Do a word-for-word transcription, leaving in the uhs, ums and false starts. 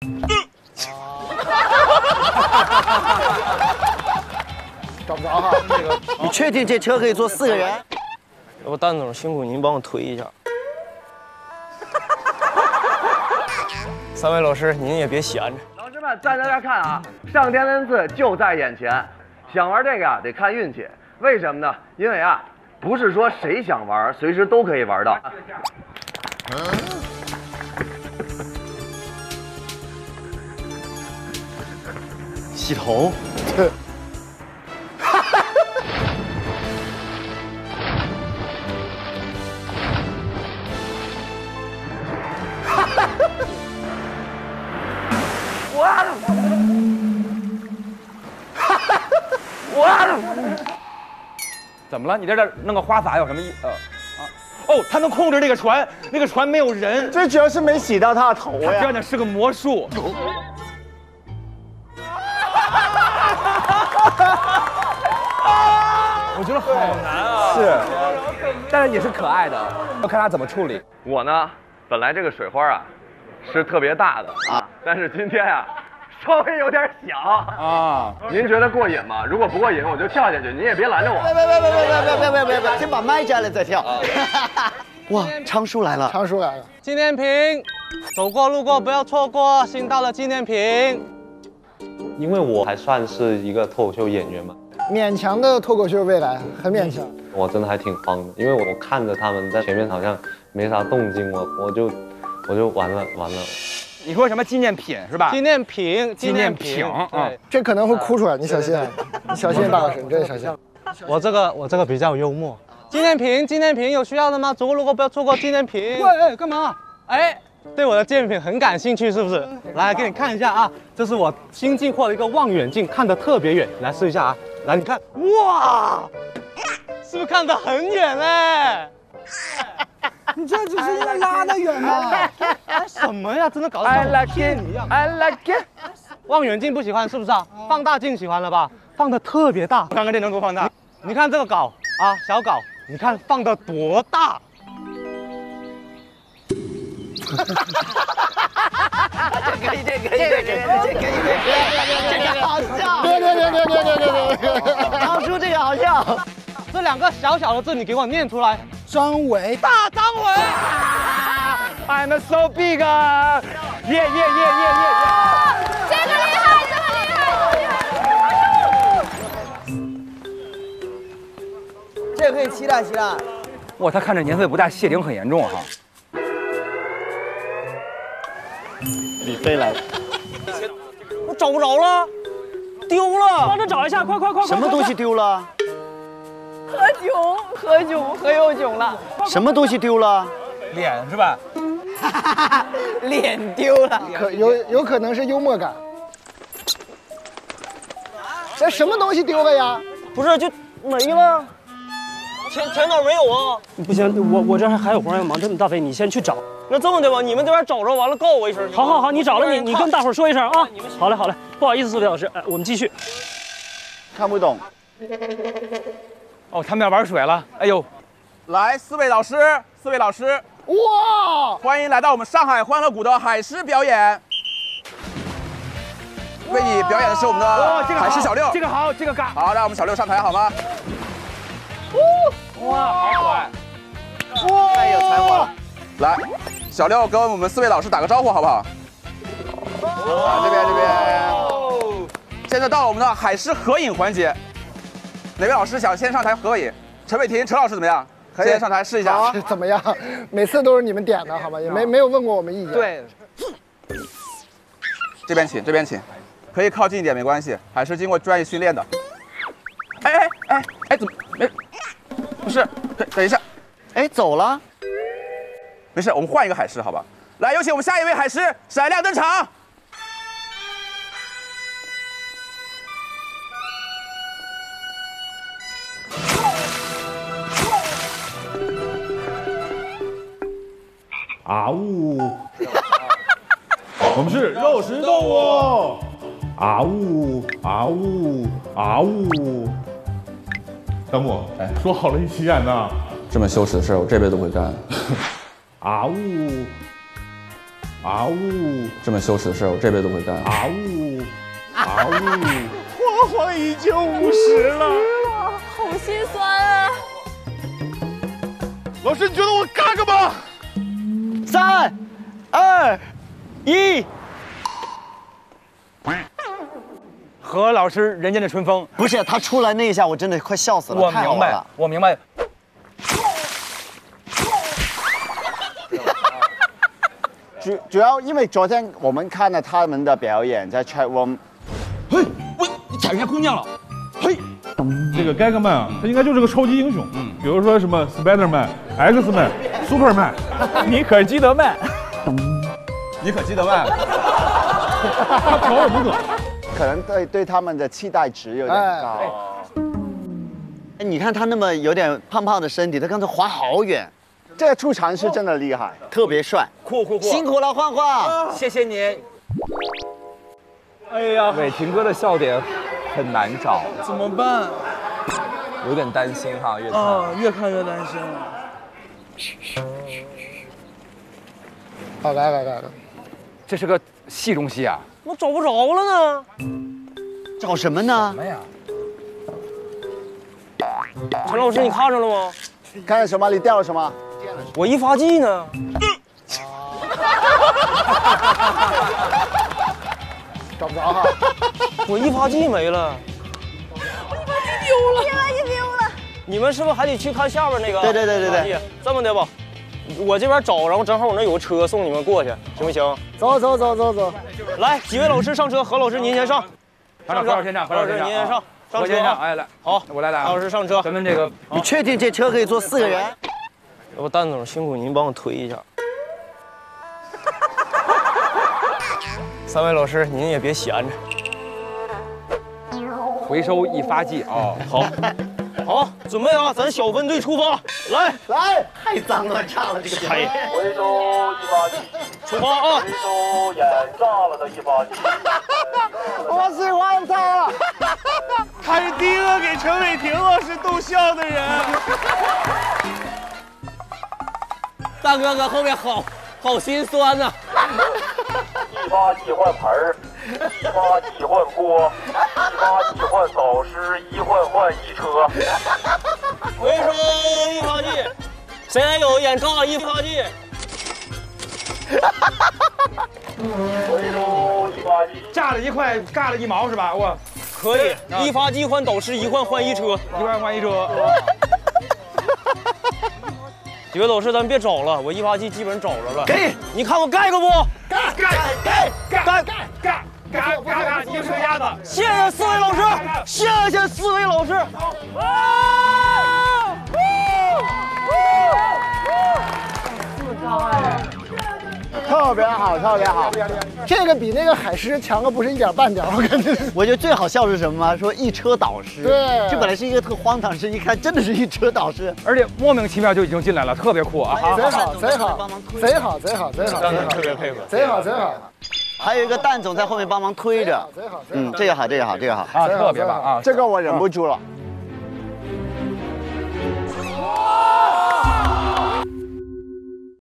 找不着哈。 你确定这车可以坐四个人？ 要不蛋总辛苦您帮我推一下。三位老师，您也别闲着。 老师们，在大家看啊，上天恩赐就在眼前，想玩这个啊得看运气。为什么呢？因为啊，不是说谁想玩随时都可以玩到。 洗头。 怎么了？你在这弄个花洒有什么意思？呃啊，哦，他能控制那个船，那个船没有人。 这主要是没洗到他的头呀。 这样的是个魔术。我觉得好难啊。 是，但是也是可爱的，要看他怎么处理。 我呢，本来这个水花啊是特别大的啊，但是今天啊稍微有点小啊。 您觉得过瘾吗？如果不过瘾，我就跳下去，您也别拦着我。 别别别别别别别别别别，先把麦摘了再跳。哇，昌叔来了， 昌叔来了。 纪念品，走过路过不要错过，新到了纪念品。 因为我还算是一个脱口秀演员嘛， 勉强的脱口秀未来，很勉强。 我真的还挺慌的，因为我看着他们在前面好像没啥动静，我我就我就完了完了。 你说什么纪念品是吧？ 纪念品， 纪念品啊， 这可能会哭出来，你小心，你小心，大老师，你真的小心。 我这个我这个比较幽默。纪念品，纪念品有需要的吗？走过路过不要错过纪念品。喂，哎，干嘛？哎。对我的纪念品很感兴趣，是不是？来，给你看一下啊，这是我新进货的一个望远镜，看得特别远。来试一下啊，来，你看，哇，是不是看得很远嘞？ 你这只是因为拉得远吗？ 什么呀？真的搞得像骗你一样。I like it。望远镜不喜欢是不是啊？放大镜喜欢了吧？放得特别大。 看看这能多放大？ 你看这个稿啊，小稿，你看放得多大？ 这可以，这可以，这可以，这可以，这个好笑！ 别别别别别别别别！ 昌叔这个好笑。 这两个小小的字你给我念出来。 张伟， 大张伟。 I'm so big！ 耶耶耶耶耶耶！ 这个厉害，这个厉害！ 这个可以期待期待。 哇，他看着年岁不大，谢顶很严重哈。 李飞来了， 我找不着了，丢了，帮着找一下，快快快！ 什么东西丢了？ 喝囧，喝囧，喝又囧了。 什么东西丢了？ 脸是吧？ 脸丢了， 可有有可能是幽默感。这什么东西丢了呀？ 不是，就没了。钱钱哪没有啊？不行，我我这还还有活要忙。这么大飞，你先去找。那这么的吧，你们这边找着完了告我一声。好好好，你找了你你跟大伙说一声啊。好嘞好嘞，不好意思，四位老师，哎，我们继续。 看不懂。 哦，他们要玩水了。哎呦， 来，四位老师，四位老师， 哇！ 欢迎来到我们上海欢乐谷的海狮表演。为你表演的是我们的海狮小六。 这个好，这个嘎。 好，让我们小六上台好吗？ 哇，好可爱！ 哇，太有才华了。 来，小六跟我们四位老师打个招呼好不好？啊，这边这边。现在到了我们的海狮合影环节，哪位老师想先上台合影？陈伟霆、陈老师怎么样？可以先上台试一下啊？ 怎么样？每次都是你们点的好吗？也没没有问过我们意见。 对。 这边请，这边请，可以靠近一点没关系，海狮经过专业训练的。哎哎哎哎，怎么没？不是，等等一下， 哎，走了。 没事，我们换一个海狮，好吧？来，有请我们下一位海狮闪亮登场。 啊呜！我们是肉食动物。啊呜啊呜啊呜！大木，哎，说好了一起演呢。 这么羞耻的事，我这辈子都不会干。 啊呜啊呜， 这么羞耻的事，我这辈子都不会干。 啊呜，啊呜， 黄黄已经五十了， 好心酸啊！ 老师，你觉得我嘎嘎吗？ 三、二、一。 何老师，人间的春风。 不是他出来那一下，我真的快笑死了。 我明白，我明白。 主主要因为昨天我们看了他们的表演，在 chat room。 嘿，喂，你踩人家姑娘了。嘿， 这个 Gagman 啊，他应该就是个超级英雄。嗯，比如说什么 Spiderman、X-Man、Superman， 你可基德曼， 你可基德曼， 他调尔不可。 可能对对他们的期待值有点高。哎，你看他那么有点胖胖的身体，他刚才滑好远。这个出场是真的厉害，特别帅， 酷酷酷！ 辛苦了，晃晃， 谢谢你。 哎呀， 伟霆哥的笑点很难找， 怎么办？ 有点担心哈，越看啊，越看越担心了。 好，来来来来， 这是个戏中戏啊！ 我找不着了呢。 找什么呢？ 什么呀？ 陈老师，你看着了吗？ 看见什么？你掉了什么？ 我一发剂呢。 找不着哈。 我一发剂没了。 丢了，一发剂丢了。 你们是不是还得去看下边那个？ 对对对对对。 这么的吧，我这边找，然后正好我那有个车送你们过去，行不行？ 走走走走走。 来，几位老师上车，何老师您先上。 何老师先上，何老师您先上。上车。 先上，哎来， 好， 我来来。 何老师上车。 咱们这个， 你确定这车可以坐四个人？ 要不蛋总辛苦您帮我推一下。三位老师，您也别闲着。 回收一发剂啊！ 好，好，准备啊，咱小分队出发，来来，太脏乱差了这个。 回收一发剂， 出发啊！ 回收眼炸了的一发剂。 我喜欢他。 他是第一个给陈伟霆老师逗笑的人。 大哥搁后面好好心酸呐、啊！ 一发剂换盆儿，一发剂换锅，一发剂换导师，一换换一车。 回收一发剂，谁还有眼罩一发剂？ 回收一发剂， 炸了一块，尬了一毛是吧？我可以，一发剂换导师，一换换一车， 一换换一车。 几位老师，咱别找了，我一发剂基本找着了。 给， 你看我盖个不？ 盖盖盖盖盖盖盖盖盖盖，一个车鸭子。 谢谢四位老师，谢谢四位老师。 特别好，特别好。 这个比那个海狮强个不是一点半点，我感觉。 我觉得最好笑是什么吗？说一车导师， 对， 这本来是一个特荒唐事，一看真的是一车导师， 而且莫名其妙就已经进来了，特别酷啊！ 贼好，贼好，贼好，贼好，贼好， 特别配合， 贼好，贼好。 还有一个蛋总在后面帮忙推着， 贼好， 嗯，这个好，这个好，这个好啊，特别棒啊！ 这个我忍不住了。